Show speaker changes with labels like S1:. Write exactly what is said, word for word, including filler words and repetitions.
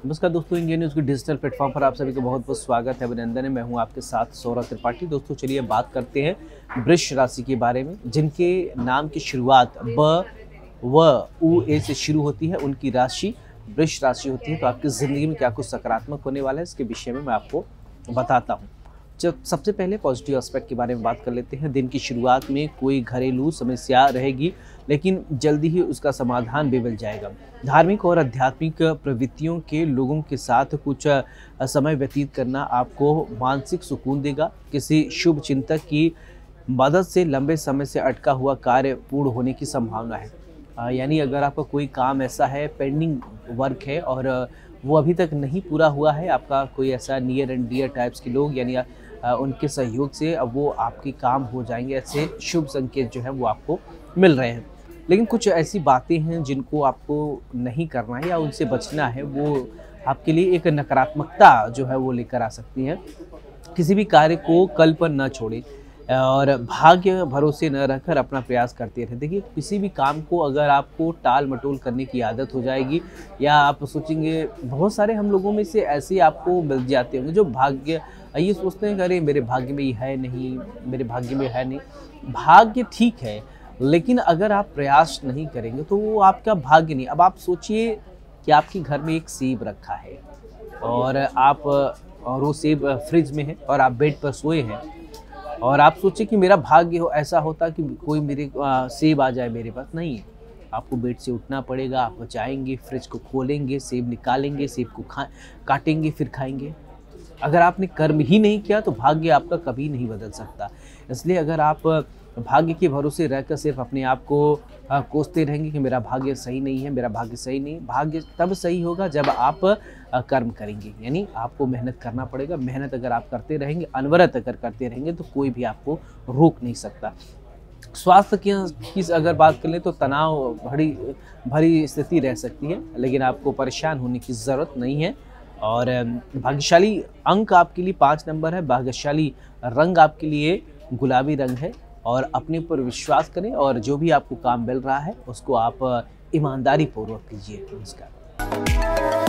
S1: नमस्कार दोस्तों, India news के डिजिटल प्लेटफॉर्म पर आप सभी का बहुत बहुत स्वागत है। अभिनंदन है। मैं हूं आपके साथ सौरभ त्रिपाठी। दोस्तों चलिए बात करते हैं वृष राशि के बारे में, जिनके नाम की शुरुआत ब व उ ए से शुरू होती है। उनकी राशि वृष राशि होती है। तो आपकी ज़िंदगी में क्या कुछ सकारात्मक होने वाला है, इसके विषय में मैं आपको बताता हूँ। जब सबसे पहले पॉजिटिव एस्पेक्ट के बारे में बात कर लेते हैं। दिन की शुरुआत में कोई घरेलू समस्या रहेगी, लेकिन जल्दी ही उसका समाधान भी मिल जाएगा। धार्मिक और आध्यात्मिक प्रवृत्तियों के लोगों के साथ कुछ समय व्यतीत करना आपको मानसिक सुकून देगा। किसी शुभ चिंतक की मदद से लंबे समय से अटका हुआ कार्य पूर्ण होने की संभावना है। यानी अगर आपका कोई काम ऐसा है, पेंडिंग वर्क है और वो अभी तक नहीं पूरा हुआ है, आपका कोई ऐसा नियर एंड डियर टाइप्स के लोग यानी उनके सहयोग से अब वो आपके काम हो जाएंगे। ऐसे शुभ संकेत जो है वो आपको मिल रहे हैं। लेकिन कुछ ऐसी बातें हैं जिनको आपको नहीं करना है या उनसे बचना है, वो आपके लिए एक नकारात्मकता जो है वो लेकर आ सकती है। किसी भी कार्य को कल पर न छोड़ें और भाग्य भरोसे न रखकर अपना प्रयास करते रहें। देखिए, किसी भी काम को अगर आपको टाल मटोल करने की आदत हो जाएगी या आप सोचेंगे, बहुत सारे हम लोगों में से ऐसे आपको मिल जाते होंगे जो भाग्य ये सोचते हैं कि अरे मेरे भाग्य में ये है नहीं, मेरे भाग्य में है नहीं। भाग्य ठीक है, लेकिन अगर आप प्रयास नहीं करेंगे तो वो आपका भाग्य नहीं। अब आप सोचिए कि आपके घर में एक सेब रखा है और आप और वो सेब फ्रिज में है और आप बेड पर सोए हैं और आप सोचिए कि मेरा भाग्य हो ऐसा होता कि कोई मेरे आ, सेब आ जाए मेरे पास। नहीं, आपको बेड से उठना पड़ेगा, आप जाएंगे, फ्रिज को खोलेंगे, सेब निकालेंगे, सेब को खा काटेंगे, फिर खाएंगे। अगर आपने कर्म ही नहीं किया तो भाग्य आपका कभी नहीं बदल सकता। इसलिए अगर आप भाग्य के भरोसे रहकर सिर्फ अपने आप को कोसते रहेंगे कि मेरा भाग्य सही नहीं है, मेरा भाग्य सही नहीं, भाग्य तब सही होगा जब आप कर्म करेंगे। यानी आपको मेहनत करना पड़ेगा। मेहनत अगर आप करते रहेंगे, अनवरत अगर करते रहेंगे तो कोई भी आपको रोक नहीं सकता। स्वास्थ्य की अगर बात कर लें तो तनाव भरी भरी स्थिति रह सकती है, लेकिन आपको परेशान होने की ज़रूरत नहीं है। और भाग्यशाली अंक आपके लिए पाँच नंबर है। भाग्यशाली रंग आपके लिए गुलाबी रंग है। और अपने पर विश्वास करें और जो भी आपको काम मिल रहा है उसको आप ईमानदारी पूर्वक कीजिए। नमस्कार।